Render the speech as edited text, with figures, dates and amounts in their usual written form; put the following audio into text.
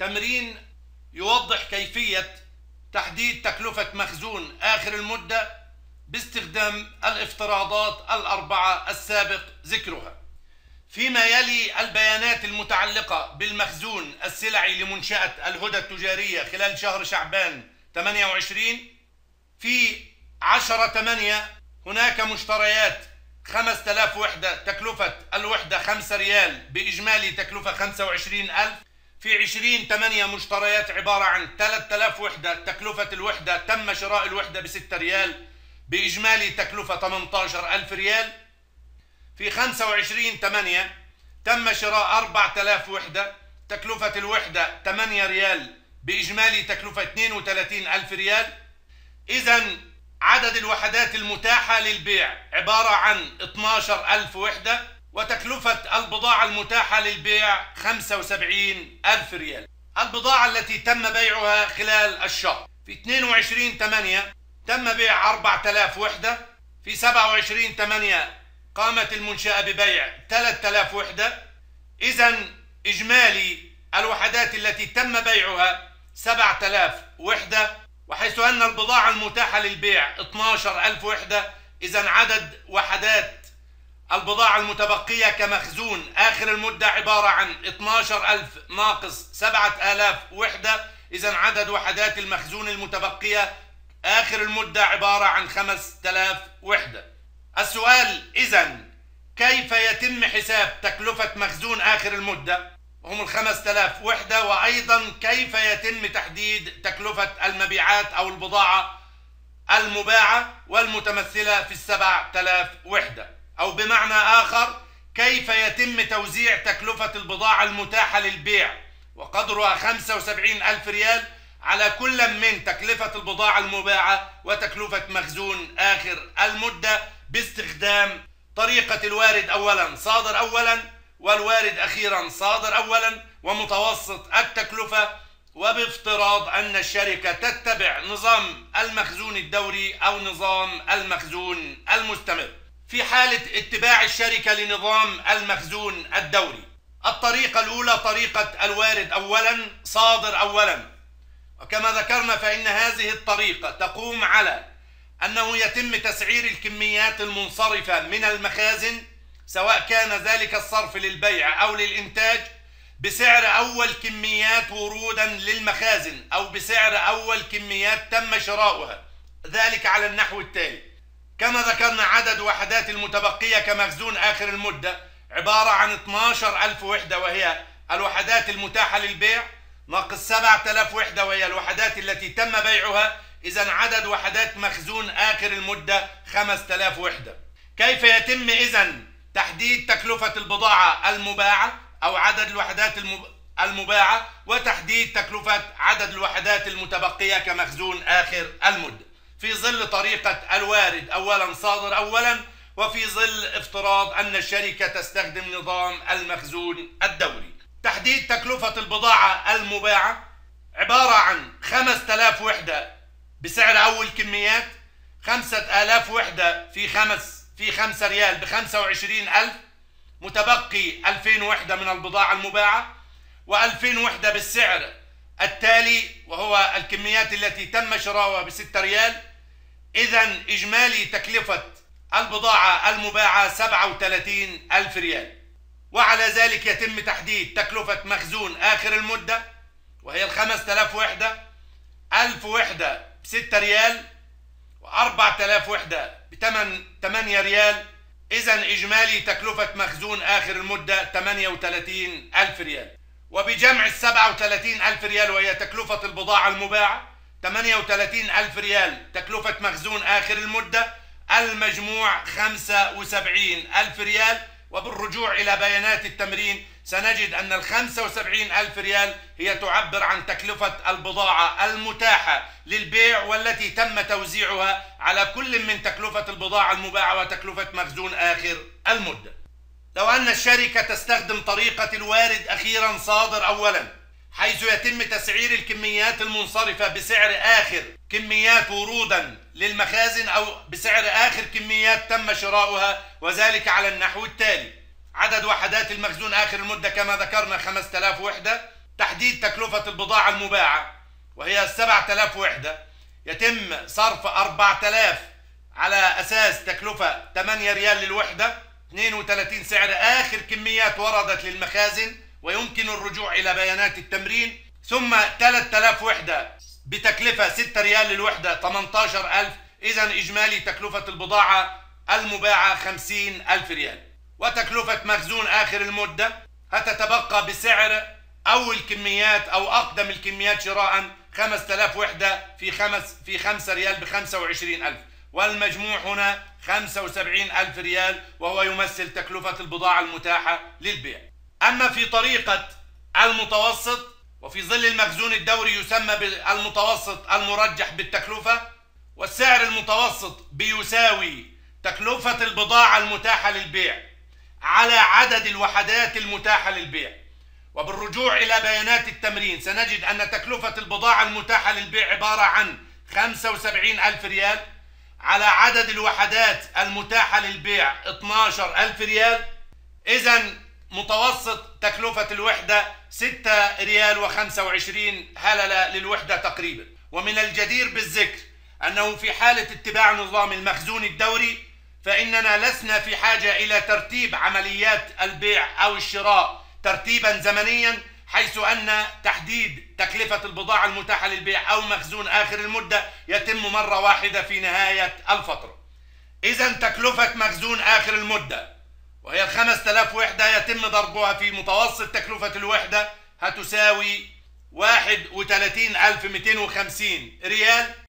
تمرين يوضح كيفية تحديد تكلفة مخزون آخر المدة باستخدام الافتراضات الأربعة السابق ذكرها. فيما يلي البيانات المتعلقة بالمخزون السلعي لمنشأة الهدى التجارية خلال شهر شعبان 28. في 10/8 هناك مشتريات 5000 وحدة، تكلفة الوحدة 5 ريال بإجمالي تكلفة 25,000. في 20/8 مشتريات عبارة عن 3000 وحدة، تكلفة الوحدة تم شراء الوحدة ب6 ريال بإجمالي تكلفة 18,000 ريال. في 25/8 تم شراء 4000 وحدة، تكلفة الوحدة 8 ريال بإجمالي تكلفة 32,000 ريال. إذن عدد الوحدات المتاحة للبيع عبارة عن 12,000 وحدة، وتكلفة البضاعة المتاحة للبيع 75,000 ريال. البضاعة التي تم بيعها خلال الشهر: في 22/8 تم بيع 4000 وحدة. في 27/8 قامت المنشأة ببيع 3000 وحدة. إذن إجمالي الوحدات التي تم بيعها 7000 وحدة، وحيث أن البضاعة المتاحة للبيع 12,000 وحدة، إذن عدد وحدات البضاعة المتبقية كمخزون آخر المدة عبارة عن 12,000 ناقص 7,000 وحدة. إذن عدد وحدات المخزون المتبقية آخر المدة عبارة عن 5000 وحدة. السؤال: إذن كيف يتم حساب تكلفة مخزون آخر المدة وهم 5000 وحدة؟ وأيضا كيف يتم تحديد تكلفة المبيعات أو البضاعة المباعة والمتمثلة في 7000 وحدة؟ أو بمعنى آخر، كيف يتم توزيع تكلفة البضاعة المتاحة للبيع وقدرها 75,000 ريال على كل من تكلفة البضاعة المباعة وتكلفة مخزون آخر المدة باستخدام طريقة الوارد أولا صادر أولا، والوارد أخيرا صادر أولا، ومتوسط التكلفة، وبافتراض أن الشركة تتبع نظام المخزون الدوري أو نظام المخزون المستمر. في حالة اتباع الشركة لنظام المخزون الدوري، الطريقة الأولى طريقة الوارد أولا صادر أولا، وكما ذكرنا فإن هذه الطريقة تقوم على أنه يتم تسعير الكميات المنصرفة من المخازن، سواء كان ذلك الصرف للبيع أو للإنتاج، بسعر أول كميات ورودا للمخازن أو بسعر أول كميات تم شراؤها، ذلك على النحو التالي: كما ذكرنا عدد وحدات المتبقية كمخزون آخر المدة عبارة عن 12,000 وحدة وهي الوحدات المتاحة للبيع، ناقص 7000 وحدة وهي الوحدات التي تم بيعها، إذن عدد وحدات مخزون آخر المدة 5000 وحدة. كيف يتم إذن تحديد تكلفة البضاعة المباعة أو عدد الوحدات المباعة وتحديد تكلفة عدد الوحدات المتبقية كمخزون آخر المدة؟ في ظل طريقة الوارد أولا صادر أولا، وفي ظل افتراض أن الشركة تستخدم نظام المخزون الدوري. تحديد تكلفة البضاعة المباعة عبارة عن 5000 وحدة بسعر أول كميات، 5000 وحدة في 5 ريال ب25,000، متبقي 2000 وحدة من البضاعة المباعة، و2000 وحدة بالسعر التالي وهو الكميات التي تم شراؤها ب6 ريال. إذن إجمالي تكلفة البضاعة المباعة 37,000 ريال. وعلى ذلك يتم تحديد تكلفة مخزون آخر المدة وهي 5000 وحدة، 1000 وحدة ب6 ريال و4000 وحدة ب8 ريال. إذن إجمالي تكلفة مخزون آخر المدة 38,000 ريال. وبجمع 37,000 ريال وهي تكلفة البضاعة المباعة، 38,000 ريال تكلفة مخزون آخر المدة، المجموع 75,000 ريال. وبالرجوع إلى بيانات التمرين سنجد أن 75,000 ريال هي تعبر عن تكلفة البضاعة المتاحة للبيع والتي تم توزيعها على كل من تكلفة البضاعة المباعة وتكلفة مخزون آخر المدة. لو أن الشركة تستخدم طريقة الوارد أخيرا صادر أولا، حيث يتم تسعير الكميات المنصرفة بسعر آخر كميات ورودا للمخازن أو بسعر آخر كميات تم شراؤها، وذلك على النحو التالي: عدد وحدات المخزون آخر المدة كما ذكرنا 5000 وحدة، تحديد تكلفة البضاعة المباعة وهي 7000 وحدة، يتم صرف 4000 على أساس تكلفة 8 ريال للوحدة، 32 سعر آخر كميات وردت للمخازن ويمكن الرجوع إلى بيانات التمرين، ثم 3000 وحدة بتكلفة 6 ريال للوحدة 18000. إذا إجمالي تكلفة البضاعة المباعة 50,000 ريال. وتكلفة مخزون آخر المدة هتتبقى بسعر أول كميات أو أقدم الكميات شراء 5000 وحدة في 5 ريال ب 25,000، والمجموع هنا 75,000 ريال، وهو يمثل تكلفة البضاعة المتاحة للبيع. أما في طريقة المتوسط، وفي ظل المخزون الدوري يسمى بالمتوسط المرجح بالتكلفة، والسعر المتوسط بيساوي تكلفة البضاعة المتاحة للبيع على عدد الوحدات المتاحة للبيع. وبالرجوع إلى بيانات التمرين سنجد أن تكلفة البضاعة المتاحة للبيع عبارة عن 75,000 ريال على عدد الوحدات المتاحة للبيع 12,000 ريال. إذن متوسط تكلفة الوحدة 6 ريال و25 هللة للوحدة تقريبا. ومن الجدير بالذكر أنه في حالة اتباع نظام المخزون الدوري فإننا لسنا في حاجة إلى ترتيب عمليات البيع أو الشراء ترتيبا زمنيا، حيث أن تحديد تكلفة البضاعة المتاحة للبيع أو مخزون آخر المدة يتم مرة واحدة في نهاية الفترة. إذن تكلفة مخزون آخر المدة وهي 5000 وحدة يتم ضربها في متوسط تكلفة الوحدة، هتساوي 31,250 ريال.